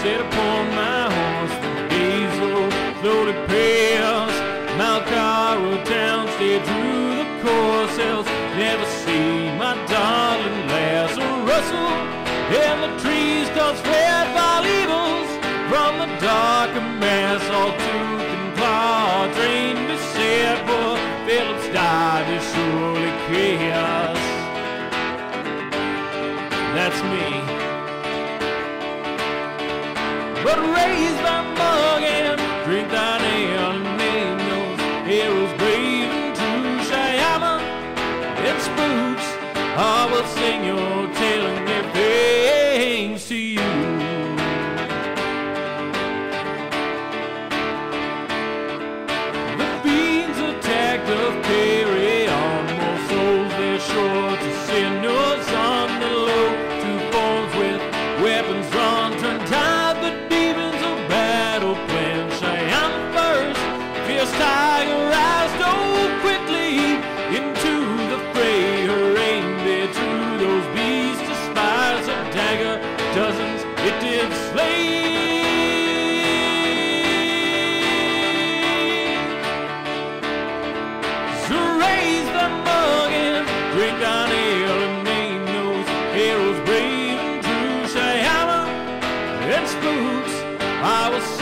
set upon my horse, the days roll slowly past. Malkara town, stay through the course, else never see my darling lass. A rustle in the trees, cause fled by evils from the dark amass. All tooth and claw, trained beset, for Philip's died is surely chaos. That's me. But raise thy mug and drink thine ale, and name those heroes brave and true. Shayama and Spooks, I will sing your tale and give thanks to you. The fiends attacked of carry on, more souls they're sure to send. Nurzhan the low, two forms with weapons drawn, turn tide the demons of battle plan. Shayama first, fierce tiger rise, dove quickly into the fray. Her aim there to those beasts despise, a dagger dozens it did slay. So raise the mug and drink thine ale, and name those heroes brave and true. Shayama and Spooks, I will